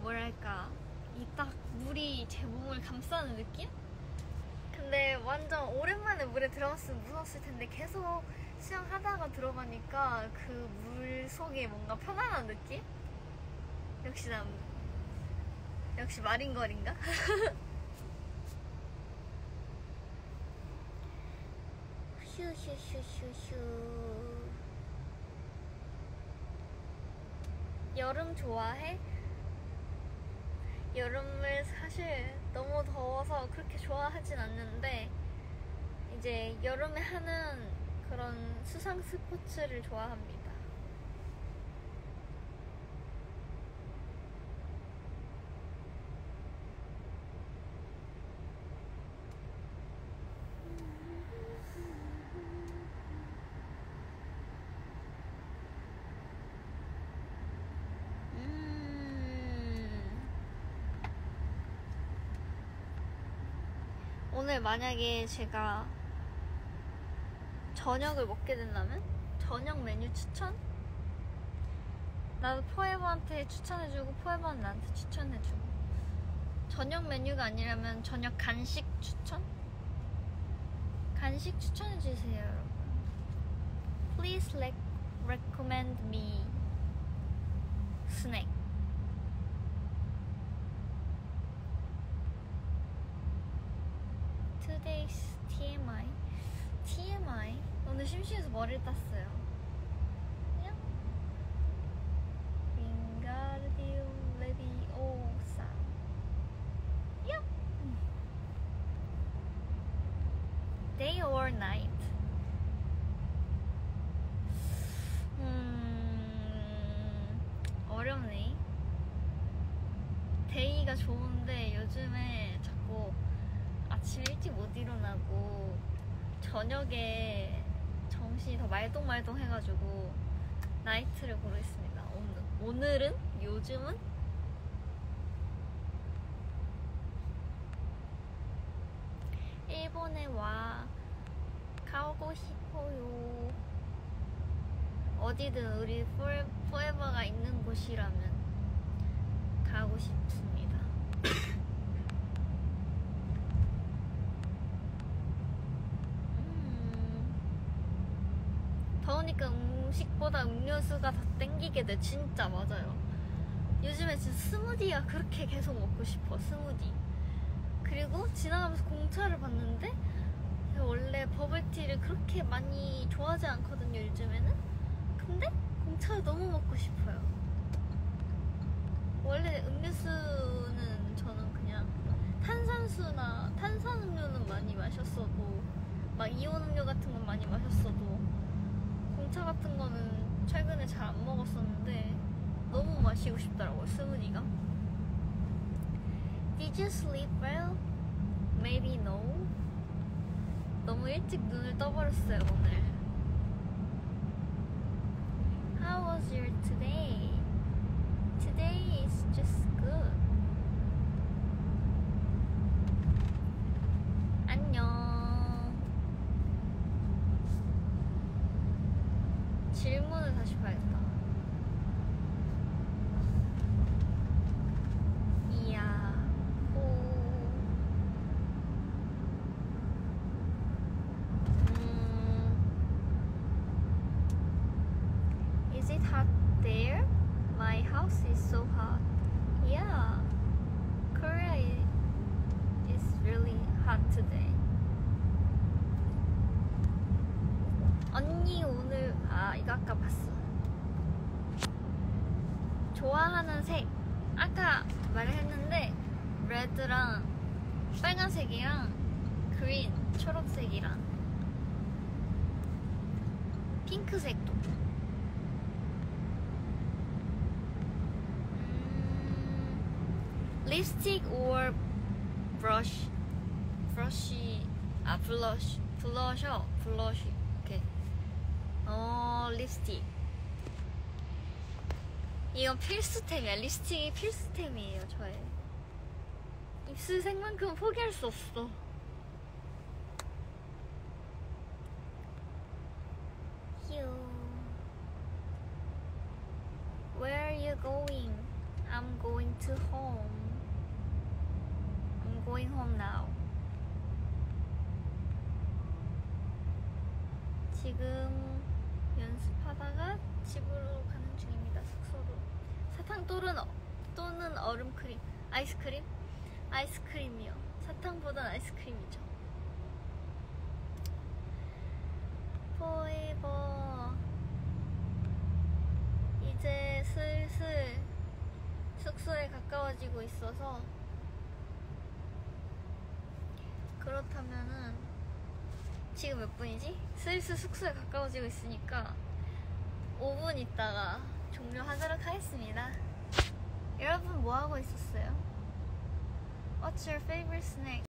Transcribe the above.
뭐랄까 이 딱 물이 제 몸을 감싸는 느낌? 근데 완전 오랜만에 물에 들어갔으면 무서웠을 텐데 계속 수영하다가 들어가니까 그 물 속에 뭔가 편안한 느낌? 역시 마린걸인가? 휴휴휴휴휴. 여름 좋아해? 여름을 사실 너무 더워서 그렇게 좋아하진 않는데 이제 여름에 하는 그런 수상 스포츠를 좋아합니다. 오늘 만약에 제가 저녁을 먹게 된다면? 저녁 메뉴 추천? 나도 포에버한테 추천해주고 포에버는 나한테 추천해주고. 저녁 메뉴가 아니라면 저녁 간식 추천? 간식 추천해주세요 여러분. Please recommend me snack. Today's TMI? 오늘 심심해서 머리를 땄어요. 그냥 윙가르디움 레비오사. 야. Day or night? 어렵네. 데이가 좋은데 요즘에 자꾸 아침에 일찍 못 일어나고 저녁에 정신이 더 말똥말똥 해가지고 나이트를 고르겠습니다. 오늘은? 요즘은? 일본에 가고 싶어요. 어디든 우리 포에버가 있는 곳이라면 가고 싶습니다. 더우니까 음식보다 음료수가 더 땡기게 돼. 진짜 맞아요. 요즘에 진짜 스무디가 그렇게 계속 먹고 싶어. 스무디. 그리고 지나가면서 공차를 봤는데 원래 버블티를 그렇게 많이 좋아하지 않거든요 요즘에는. 근데 공차를 너무 먹고 싶어요. 원래 음료수는 저는 그냥 탄산수나 탄산음료는 많이 마셨어도 막 이온 음료 같은 건 많이 마셨어도 공차 같은 거는 최근에 잘 안 먹었었는데 너무 마시고 싶더라고요, 스무디가. Did you sleep well? Maybe no. 너무 일찍 눈을 떠버렸어요, 오늘. How was your today? Today is just good. 안녕. 질문을 다시 봐야겠다. 이야, Is it hot there? My house is so hot. Yeah, Korea is really hot today. 언니 오늘 이거 아까 봤어. 좋아하는 색 아까 말했는데 레드랑 빨간색이랑 그린 초록색이랑 핑크색도. Lipstick or blush? blush. 오케이. 립스틱. 이건 필수템이야. 립스틱이 필수템이에요, 저의. 입술색만큼 포기할 수 없어. Where are you going? I'm going to to home. I'm going home now. 지금 연습하다가 집으로 가는 중입니다. 숙소로. 사탕 또는 얼음크림. 아이스크림? 아이스크림이요. 사탕보단 아이스크림이죠. 포에버. 이제 슬슬 숙소에 가까워지고 있어서, 그렇다면은 지금 몇 분이지? 슬슬 숙소에 가까워지고 있으니까 5분 있다가 종료하도록 하겠습니다. 여러분 뭐 하고 있었어요? What's your favorite snack?